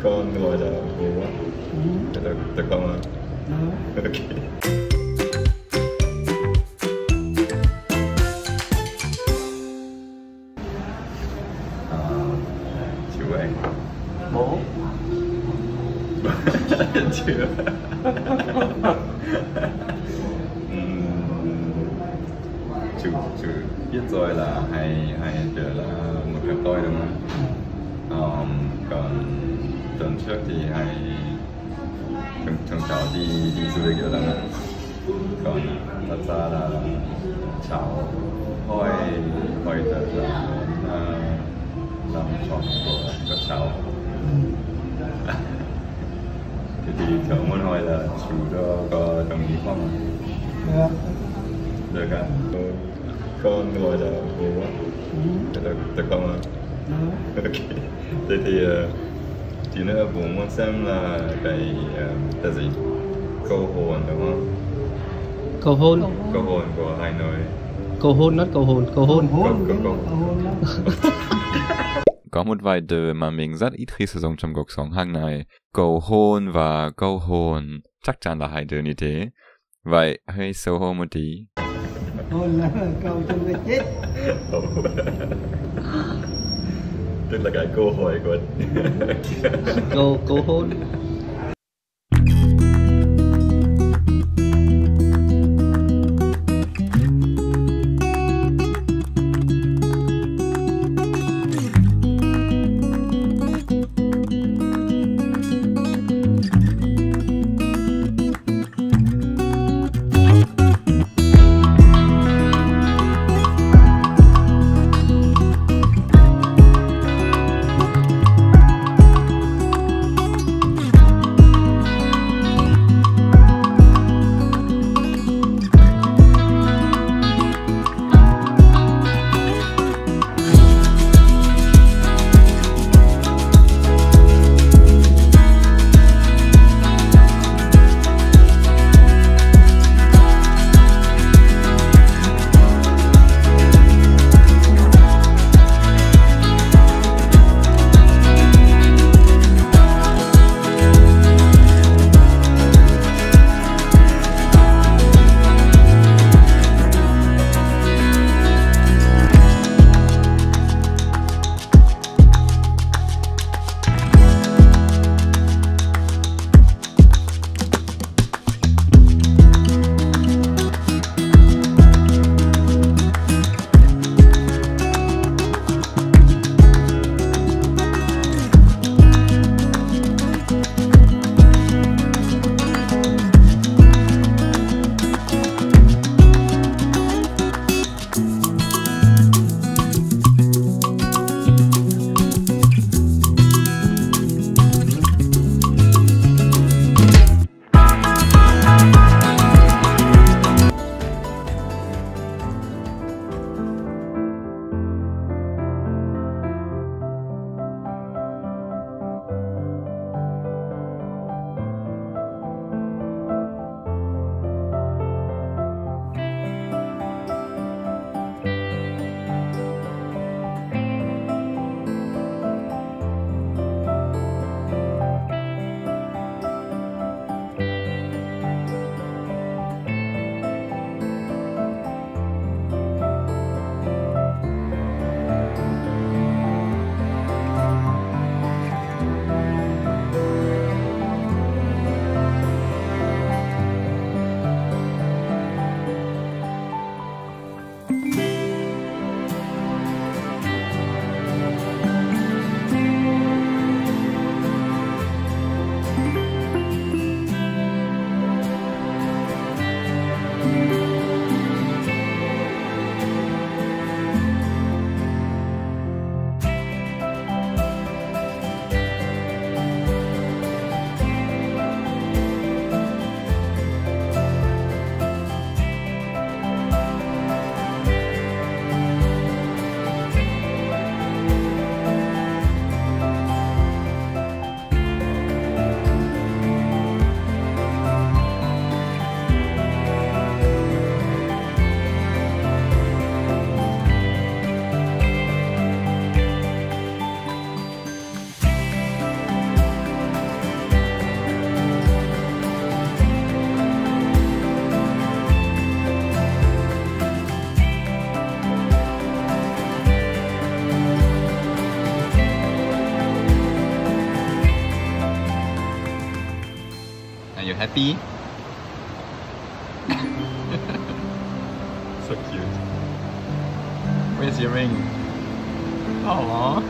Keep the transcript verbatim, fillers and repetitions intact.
Con gọi là bố á. Ừ. Được, được không ạ? Đó. Ok. À, chú anh. Bố. Chưa. Ừm, chú chú biết rồi là hay hay giờ là một cái tôi đúng không? Um, còn tuần trước thì hay thường thường cháu đi đi du lịch ở Đà Nẵng. Còn thật ra là cháu hỏi hỏi thật là muốn uh, làm chọn của các cháu. Thế thì cháu muốn hỏi là chú có, có đồng ý không? Được. Được ạ. Con gọi là bố á. Ừ. Được, được không ạ? Đó. Ok. Thế thì uh, tí nữa bố muốn xem là cái uh, cái gì? Câu hồn đúng không? Cầu hôn. Câu hồn của hai người. Cầu hôn, not cầu hồn, cầu hôn. Hôn, Cầu- đúng cầu- là cầu hôn lắm. Có một vài từ mà mình rất ít khi sử dụng trong cuộc sống hàng ngày. Cầu hôn và câu hồn chắc chắn là hai từ như thế. Vậy hơi xấu hổ một tí. Hôn là câu cho người chết. Tức là cái câu hỏi của Cầu, cầu hôn. happy so cute where's your ring oh